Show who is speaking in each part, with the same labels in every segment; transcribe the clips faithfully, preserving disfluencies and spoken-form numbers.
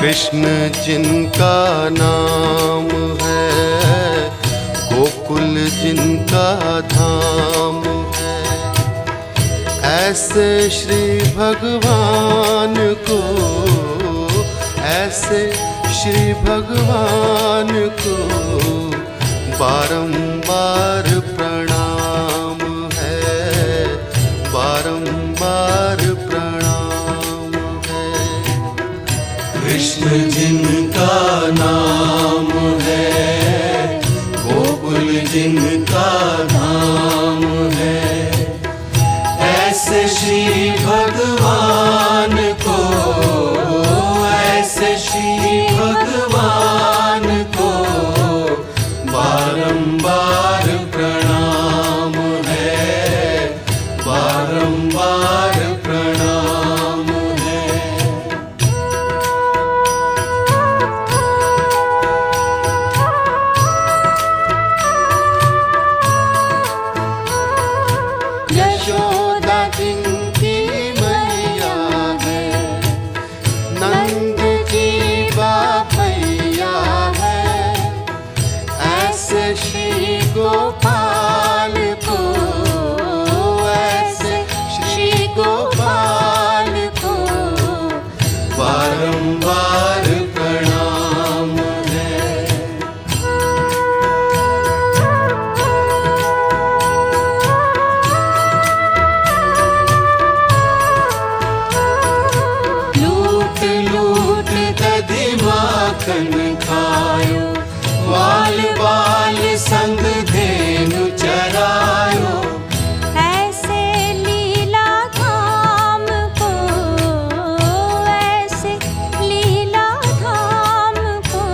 Speaker 1: कृष्ण जिनका नाम है, गोकुल जिनका धाम है, ऐसे श्री भगवान को, ऐसे श्री भगवान को बारंबार प्रणाम है, बारंबार प्रणाम है।
Speaker 2: कृष्ण जिनका नाम है, गोकुल जिनका धाम है, ऐसे श्री भगवान को, ऐसे श्री भगवान को बारंबार प्रणाम है, बारंबार प्रणाम है।
Speaker 1: यशोदा जिनकी मैया है, नंद जी बापैया है, ऐसे श्री गोपाल को, ऐसे श्री गोपाल को
Speaker 2: बारंबार प्रणाम है।
Speaker 1: लूट लूट दधि माखन खायो, बाल बाल संग धेनु चरायो,
Speaker 3: ऐसे लीला धाम को, ऐसे लीला धाम को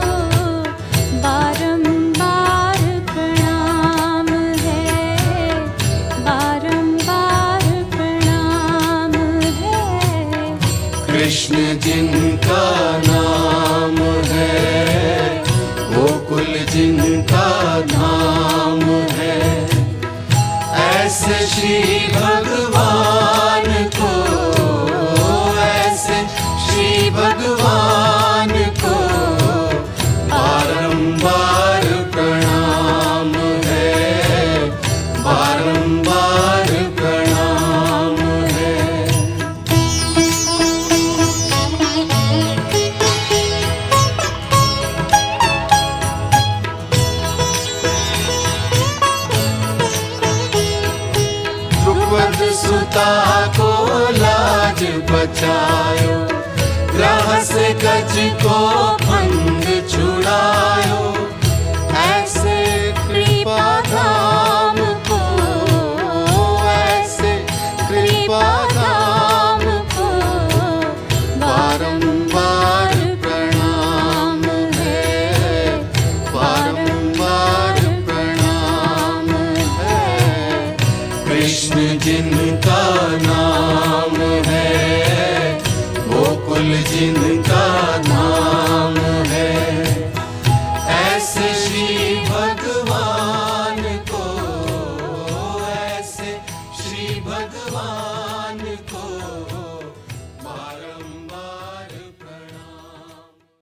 Speaker 3: बारंबार प्रणाम है, बारंबार प्रणाम है।
Speaker 2: कृष्ण जिनका नाम है, गोकुल जिनका धाम है, ऐसे श्री भगवान को, ऐसे श्री भगवान को बारंबार प्रणाम है, बारंबार प्रणाम है।
Speaker 1: द्रुपद सुता को लाज बचायो, ग्रह से गज को भंग छुड़ायो, ऐसे कृपा धाम को, ऐसे कृपा धाम को बारंबार प्रणाम है, बारंबार प्रणाम है।
Speaker 2: कृष्ण जिनका नाम है, गोकुल जिनका